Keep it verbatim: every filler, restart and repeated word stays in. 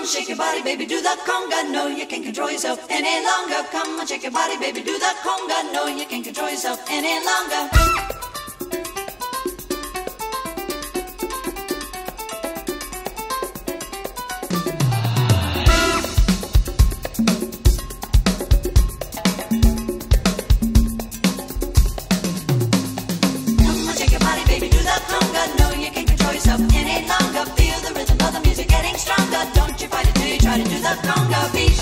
on, shake your body, baby, do the conga. No, you can't control yourself any longer. Come on, shake your body, baby, do the conga. No, you can't control yourself any longer. Any longer, feel the rhythm of the music getting stronger. Don't you fight it till you try to do the conga beat.